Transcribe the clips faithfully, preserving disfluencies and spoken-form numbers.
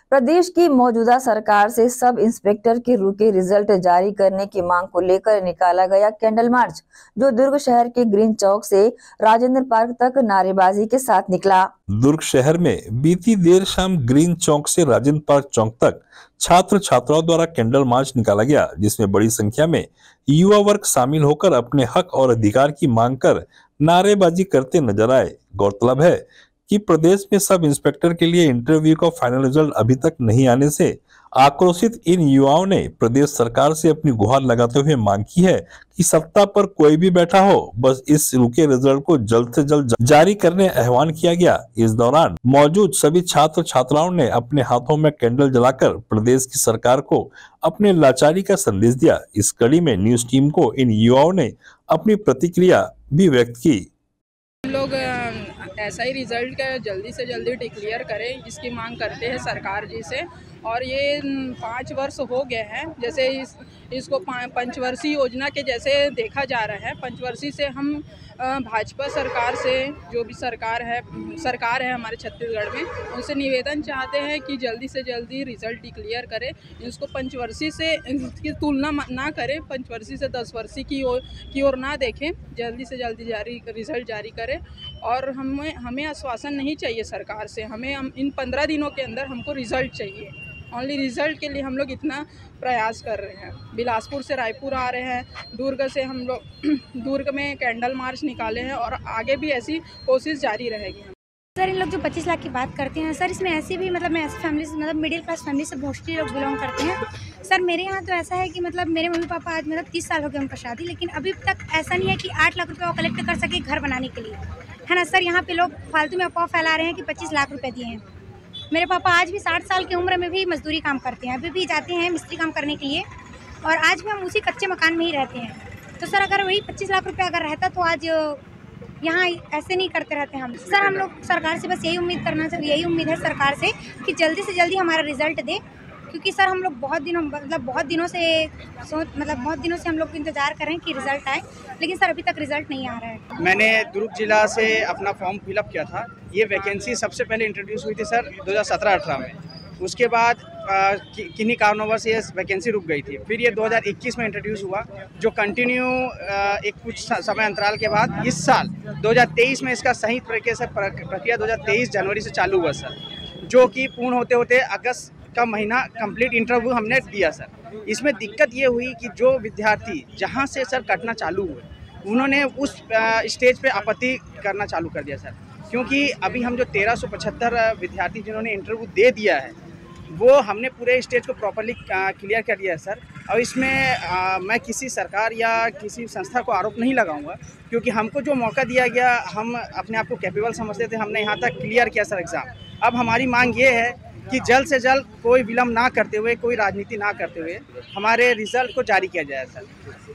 प्रदेश की मौजूदा सरकार से सब इंस्पेक्टर के रुके रिजल्ट जारी करने की मांग को लेकर निकाला गया कैंडल मार्च, जो दुर्ग शहर के ग्रीन चौक से राजेंद्र पार्क तक नारेबाजी के साथ निकला। दुर्ग शहर में बीती देर शाम ग्रीन चौक से राजेंद्र पार्क चौक तक छात्र छात्राओं द्वारा कैंडल मार्च निकाला गया, जिसमें बड़ी संख्या में युवा वर्ग शामिल होकर अपने हक और अधिकार की मांग कर नारेबाजी करते नजर आए। गौरतलब है कि प्रदेश में सब इंस्पेक्टर के लिए इंटरव्यू का फाइनल रिजल्ट अभी तक नहीं आने से आक्रोशित इन युवाओं ने प्रदेश सरकार से अपनी गुहार लगाते हुए मांग की है कि सत्ता पर कोई भी बैठा हो, बस इस रुके रिजल्ट को जल्द से जल्द जारी करने आह्वान किया गया। इस दौरान मौजूद सभी छात्र छात्राओं ने अपने हाथों में कैंडल जलाकर प्रदेश की सरकार को अपने लाचारी का संदेश दिया। इस कड़ी में न्यूज टीम को इन युवाओं ने अपनी प्रतिक्रिया भी व्यक्त की। हम लोग ऐसा ही रिजल्ट का जल्दी से जल्दी डिक्लेयर करें, इसकी मांग करते हैं सरकार जी से। और ये पाँच वर्ष हो गए हैं, जैसे इस इसको पंचवर्षीय योजना के जैसे देखा जा रहा है। पंचवर्षीय से हम भाजपा सरकार से, जो भी सरकार है सरकार है हमारे छत्तीसगढ़ में, उनसे निवेदन चाहते हैं कि जल्दी से जल्दी रिजल्ट डिक्लेयर करें। इसको पंचवर्षीय से इसकी तुलना ना करें, पंचवर्षीय से दस वर्षीय की ओर की ओर ना देखें, जल्दी से जल्दी जारी रिजल्ट जारी करें। और हमें हमें आश्वासन नहीं चाहिए सरकार से, हमें हम इन पंद्रह दिनों के अंदर हमको रिजल्ट चाहिए। ओनली रिजल्ट के लिए हम लोग इतना प्रयास कर रहे हैं। बिलासपुर से रायपुर आ रहे हैं, दुर्ग से हम लोग दुर्ग में कैंडल मार्च निकाले हैं और आगे भी ऐसी कोशिश जारी रहेगी। सर, इन लोग जो पच्चीस लाख की बात करते हैं सर, इसमें ऐसे भी मतलब मैं ऐसी फैमिली से, मतलब मिडिल क्लास फैमिली से मोस्टली लोग बिलोंग करते हैं। सर, मेरे यहाँ तो ऐसा है कि मतलब मेरे मम्मी पापा आज मतलब तीस साल हो गए उनका शादी, लेकिन अभी तक ऐसा नहीं है कि आठ लाख रुपये वो कलेक्ट कर सके घर बनाने के लिए, है ना सर। यहाँ पे लोग फालतू में अफवाह फैला रहे हैं कि पच्चीस लाख रुपये दिए हैं। मेरे पापा आज भी साठ साल की उम्र में भी मजदूरी काम करते हैं, अभी भी जाते हैं मिस्त्री काम करने के लिए, और आज भी हम उसी कच्चे मकान में ही रहते हैं। तो सर, अगर वही पच्चीस लाख रुपए अगर रहता तो आज यहाँ ऐसे नहीं करते रहते हम। सर, हम लोग सरकार से बस यही उम्मीद करना चाहिए, यही उम्मीद है सरकार से कि जल्दी से जल्दी हमारा रिजल्ट दे, क्योंकि सर हम लोग बहुत दिनों मतलब बहुत दिनों से सोच मतलब बहुत दिनों से हम लोग इंतज़ार कर रहे हैं कि रिज़ल्ट आए, लेकिन सर अभी तक रिज़ल्ट नहीं आ रहा है। मैंने दुर्ग जिला से अपना फॉर्म फिलअप किया था। ये वैकेंसी सबसे पहले इंट्रोड्यूस हुई थी सर दो हज़ार सत्रह अठारह में। उसके बाद कि, किन्हीं कारणों से ये वैकेंसी रुक गई थी। फिर ये दो हज़ार इक्कीस में इंट्रोड्यूस हुआ, जो कंटिन्यू एक कुछ समय अंतराल के बाद इस साल दो हज़ार तेईस में इसका सही तरीके से प्रक्रिया दो हज़ार तेईस जनवरी से चालू हुआ सर, जो कि पूर्ण होते होते अगस्त का महीना कंप्लीट इंटरव्यू हमने दिया सर। इसमें दिक्कत ये हुई कि जो विद्यार्थी जहाँ से सर कटना चालू हुए, उन्होंने उस स्टेज पे आपत्ति करना चालू कर दिया सर, क्योंकि अभी हम जो तेरह सौ पचहत्तर विद्यार्थी जिन्होंने इंटरव्यू दे दिया है, वो हमने पूरे स्टेज को प्रॉपर्ली क्लियर कर दिया है सर। और इसमें आ, मैं किसी सरकार या किसी संस्था को आरोप नहीं लगाऊंगा, क्योंकि हमको जो मौका दिया गया, हम अपने आप को कैपेबल समझते थे, हमने यहाँ तक क्लियर किया सर एग्ज़ाम। अब हमारी मांग ये है कि जल्द से जल्द कोई विलम्ब ना करते हुए, कोई राजनीति ना करते हुए हमारे रिजल्ट को जारी किया जाए सर।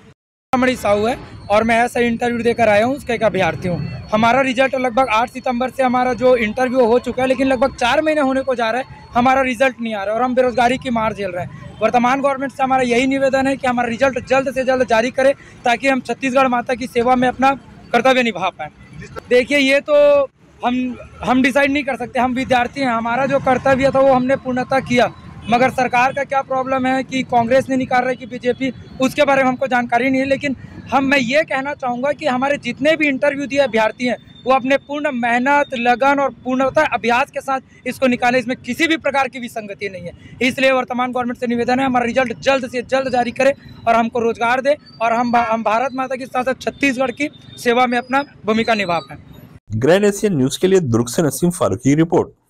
मणि साहू है और मैं ऐसा इंटरव्यू देकर आया हूँ, उसका एक अभ्यर्थी हूँ। हमारा रिजल्ट लगभग आठ सितंबर से हमारा जो इंटरव्यू हो चुका है, लेकिन लगभग चार महीने होने को जा रहा है, हमारा रिजल्ट नहीं आ रहा है और हम बेरोजगारी की मार झेल रहे हैं। वर्तमान गवर्नमेंट से हमारा यही निवेदन है कि हमारा रिजल्ट जल्द से जल्द जारी करे, ताकि हम छत्तीसगढ़ माता की सेवा में अपना कर्तव्य निभा पाएँ। देखिए, ये तो हम हम डिसाइड नहीं कर सकते, हम विद्यार्थी हैं, हमारा जो कर्तव्य था वो हमने पूर्णतः किया। मगर सरकार का क्या प्रॉब्लम है कि कांग्रेस ने निकाल रही कि बीजेपी, उसके बारे में हमको जानकारी नहीं है। लेकिन हम मैं ये कहना चाहूँगा कि हमारे जितने भी इंटरव्यू दिए अभ्यर्थी हैं, वो अपने पूर्ण मेहनत, लगन और पूर्णतः अभ्यास के साथ इसको निकालें। इसमें किसी भी प्रकार की विसंगति नहीं है। इसलिए वर्तमान गवर्नमेंट से निवेदन है, हमारा रिजल्ट जल्द से जल्द जारी करे और हमको रोजगार दे, और हम हम भारत माता के साथ साथ छत्तीसगढ़ की सेवा में अपना भूमिका निभा पाएं। ग्रैंड एशियन न्यूज के लिए दुर्ग से नसीम फारूकी की रिपोर्ट।